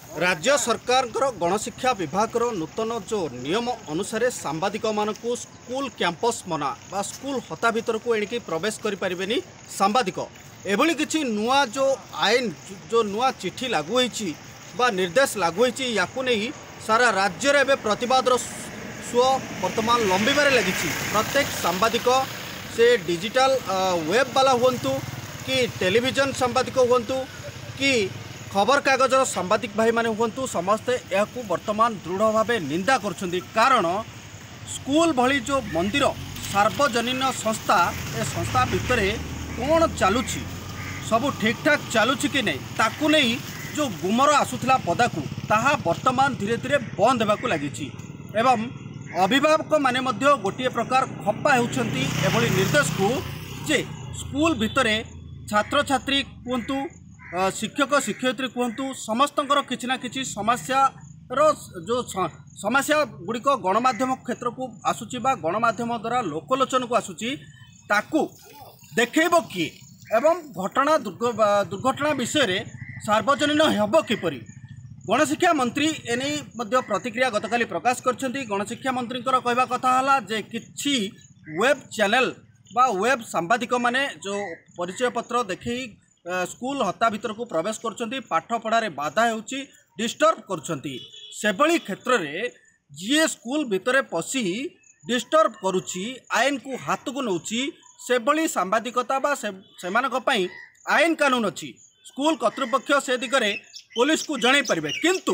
राज्य सरकार गणशिक्षा विभाग नूतन जो नियम अनुसार सांबादिक मानकु स्कूल कैंपस मना बा स्कूल हता भीतर को एणिकी प्रवेश करें सांबादिक एभली किसी नुआ जो आईन जो नुआ चिठी लागू होईची बा निर्देश लागू होईची याकु नहीं सारा राज्य रे प्रतिवाद स्व वर्तमान लंबिबार लगी। प्रत्येक सांबादिक से डिजिटल वेब वाला हुंतु कि टेलीविजन सांबादिक हुंतु कि खबर कागजर सांबादिक भाई माने हुंतु समस्ते यह वर्तमान दृढ़ भाव निंदा कर कारण स्कूल भली जो मंदिर सार्वजनीन संस्था ए संस्था भितर कौन चलुछि सबू ठीक ठाक चलुछि कि नहीं ताकू नहीं जो गुमर आसुला पदाकू ताहा वर्तमान धीरे धीरे बंद होगा लगी एवं अभिभावक माने मध्य गोटे प्रकार खप्पा होउछंती एभली निर्देश को जे स्कूल भितर छात्र छात्री कहतु शिक्षक शिक्षयित्री कहतु समस्तंकर किछि ना किछि समस्या जो समस्या गुड़िक गणमाध्यम क्षेत्र को आसूची बा गणमाध्यम द्वारा लोकलोचन को आसूची ताकू देखैब किए एवं घटना दुर्घटना विषय रे सार्वजनीन हेब किपरि गणशिक्षा मंत्री एने मध्य प्रतिक्रिया गतकाली प्रकाश करछंती। गणशिक्षा मंत्री कहवा कथा हला जे किछि वेब चैनल बा वेब सांबादिक माने जो परिचय पत्र देखै स्कूल हत्या भीतर को प्रवेश करछंती पाठ पढ़ारे बाधा होउची डिस्टर्ब करछंती सेभली क्षेत्र रे जी स्कूल भितर पसी डिस्टर्ब करुची आईन को हाथ को नौची सेभली सांबादिकता बा सेमानक पई आईन कानून अछि स्कूल कर्तृपक्ष से दिगरे पुलिस को जणाई पारे किंतु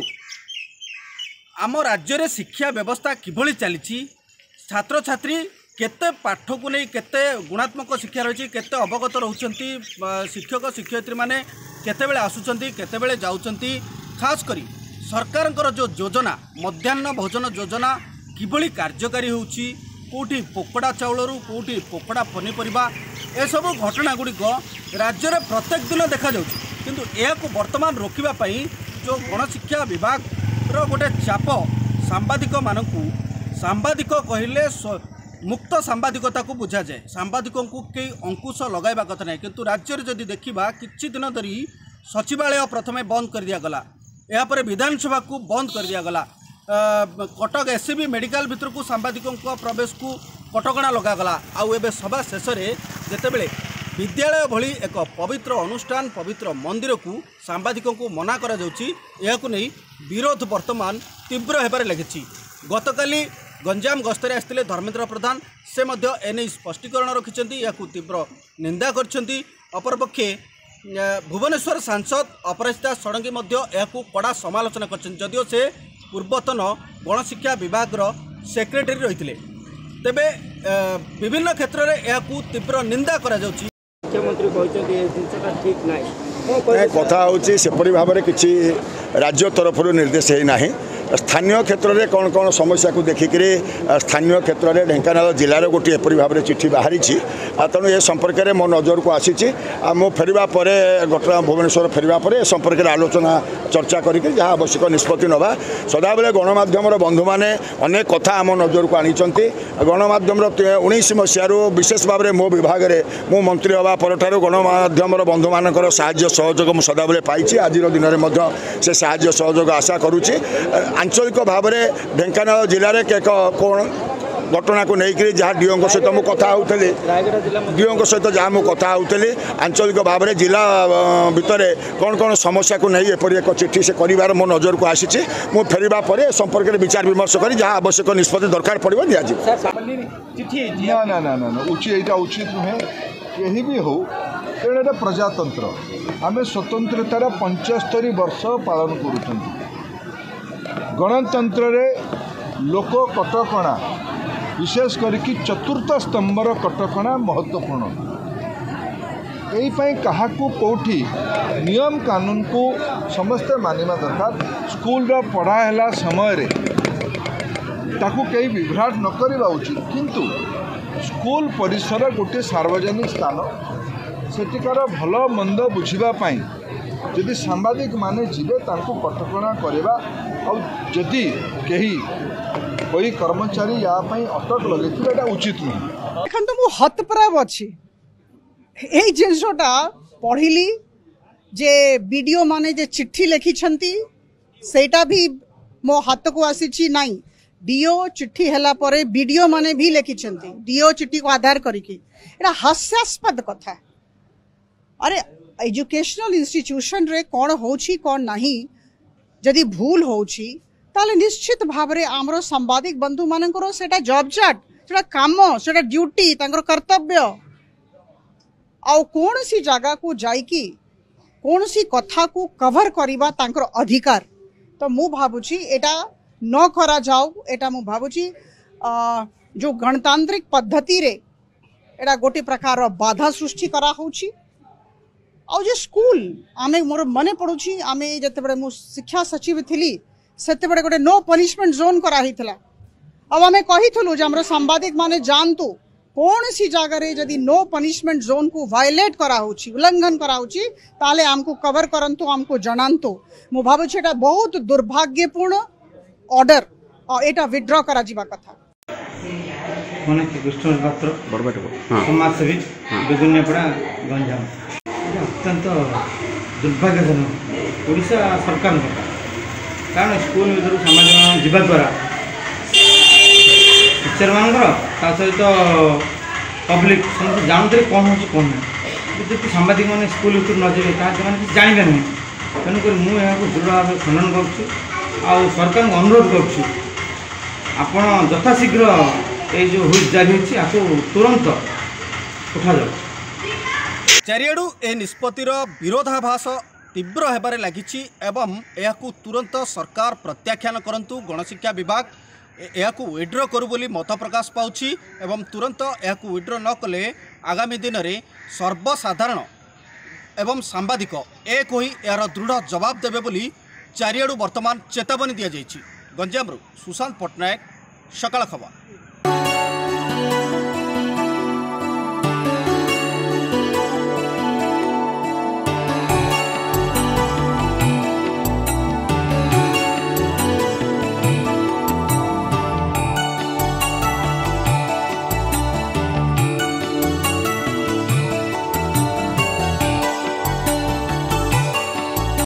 आम राज्य रे शिक्षा व्यवस्था किभली चली छात्र छात्री केते पाठ को नहीं केते गुणात्मक शिक्षा रही केते अवगत रहउचंती शिक्षक शिक्षयित्री माने केते बेले आसुचंती केते बेले जाउचंती खास करी सरकार जो योजना मध्याह्न भोजन योजना किभली कार्यकारी होउची कोठी पोकड़ा चाउलरू कोठी पोकड़ा पनीपरिबा ए सब घटना गुड़िक राज्य रे प्रत्येक दिन देखा जाउची किंतु यह वर्तमान रोकवा जो गणशिक्षा विभाग गोटे चाप सांबादिक मानकू सांबादिक कहले मुक्त सांबादिकता को बुझा जाए सांबादिकों को कई अंकुश लगाइबा कथा नहीं किंतु राज्य जदि देखा किछि दिन धरी सचिवालय प्रथमे बंद कर दिया गला यापर विधानसभा को बंद कर दिया गला कटक एससीबी मेडिकल भितर को सांबादिकों प्रवेश को कटकणा लगागला आउ एबे सभा शेष में जितेबले विद्यालय भली एक पवित्र अनुष्ठान पवित्र मंदिर को सांबादिकों को मना करा जाउची यह नहीं विरोध वर्तमान तीव्र होबार लगी। गतकाली गंजाम गस्तरे आसते धर्मेंद्र प्रधान से मध्य एने स्पष्टीकरण रखिंट या तीव्र निंदा करछंती। अपरपक्षे भुवनेश्वर सांसद अपराजिता षडंगी यह कड़ा समालोचना कर जदियो से पूर्वतन गणशिक्षा विभाग सेक्रेटरी रही तेबे विभिन्न क्षेत्र में यह तीव्र निंदा करा जाउची। मुख्यमंत्री कहते जिनसा ठीक ना कथा होची सेपरी भाव में किसी राज्य तरफ निर्देश है ना स्थानीय क्षेत्र में कौन कौन समस्या को देखिक स्थानीय क्षेत्र में ढेंकानाल जिलार गोटे एपरी भाव में चिठी बाहरी तेणु ए संपर्क में मो नजर को आसी मो फेरवा घटना भुवनेश्वर फेरवा पर संपर्क में आलोचना चर्चा करके जहाँ आवश्यक निष्पत्ति नवा सदाबले गणमाध्यम बंधु मैंने अनेक कथा आम नजर को आनी गणमाध्यम 19 मसीह विशेष भाव में मो विभाग में मु मंत्री हवा पर गणमाध्यम बंधु मान साहाय्य सहयोग मुझे सदाबले पाई आज दिन में से साहाय्य सहयोग आशा करुच्ची। आंचलिक भाव में ढेंकानाल जिले में एक कौन घटना को लेकिन जहाँ डीओ सहित मुझे कथा होली डीओ सहित जहाँ मुझे कथा होली आंचलिक भाव में जिला भितर कौन कौन समस्या को नहीं एपरी एक चिठी से कर मो नजर को आसी मु फेरवा पर संपर्क में विचार विमर्श कर जहाँ आवश्यक निष्पत्ति दरकार पड़ो दि उचित नुहे यही भी हो तेणु प्रजातंत्र आम स्वतंत्रतार 75 वर्ष पालन कर गणतंत्र रे लोक कटकणा विशेष करके चतुर्थ स्तंभर कटकणा महत्वपूर्ण यही क्या कौटी नियम कानून को समस्ते मानिबा दरकार स्कूल पढ़ाला समय ताकू कई विभ्राट न करवा उचित किंतु स्कूल परिसर गोटे सार्वजनिक स्थान सेटिकार भल मंद बुझापी जदि सांबादिक माने जीवे तांको कटकणा करवा और जदि कहीं कोई कर्मचारी या अटक लगे उचित नुह देखो मु हतप्रभ अच्छी यही जिनसटा पढ़िली जे वीडियो माने जे चिट्ठी लिखिछंती सेटा भी मो हाथ को आसी नाई डीओ चिट्ठी हैला परे बीडीओ माने भी लिखिछंती डीओ चिट्ठी को आधार करिकी एटा हास्यास्पद कथा। अरे एजुकेशनल इंस्टीट्यूशन रे कौन होची कौन नहीं जदि भूल होची ताले निश्चित भाव रे आमरो सांबादिक बंधु मानकर सेटा जॉब चार्ट सेटा काम सेटा ड्यूटी तांकर कर्तव्य आ कौन सी जगह को जाइकी कौन सी कथा को कवर करिबा तांकर अधिकार। तो मु भाबुची एटा न करा जाओ एटा मु भाबुची जो गणतांत्रिक पद्धति रे एटा गोटे प्रकार रो बाधा सृष्टि करा होची। आ जे स्कूल आमे मोर मने पड़ुची आमे जते बडे मु शिक्षा सचिव थिली सेते बडे गोटे नो पनिशमेंट जोन करा हितला। अब आमे कहिथलु जे हमरो सांबादिक माने जानतु कौन सी जगह रे जदि नो पनिशमेंट जोन को वायलेट करा होची उल्लंघन करा होची ताले हमको कवर करंतु हमको जनांतु। मु भाबुची एटा बहुत दुर्भाग्यपूर्ण ऑर्डर और एटा विथड्रॉ करा जीवा कथा। माने कृष्ण पात्र समाजसेवी बेगुनियापड़ा गंजाम अत्यंत दुर्भाग्यजनक ओडिशा सरकार कारण स्कूल भर सामाजिक जीवा द्वारा टीचर मान सहित पब्लिक समस्त जानते कौन हो कौन ना जब सांबादिक मैंने स्कूल भर न जाए ताकि जानवे ना तेणुक मुझे दृढ़ भाव खंडन कर सरकार को अनुरोध कर यथाशीघ्र ये जो हुई जारी होती तुरंत उठा जाओ। चारिआडु ए निष्पत्तिर विरोधाभास तीव्र हेबारे लागिछि एवं एहाकु तुरंत सरकार प्रत्याख्यान करंतु गणशिक्षा विभाग एहाकु विड्र करू बोली मत प्रकाश पाउछि एवं तुरंत एहाकु विड्र न कले आगामी दिन में सर्वसाधारण एवं सांबादिक एक होई यार दृढ़ जवाब देबे बोली चारिआडु वर्तमान चेतावनी दिया जाइछि। गंजामरु सुशांत पट्टनायक, सकाळ खबर।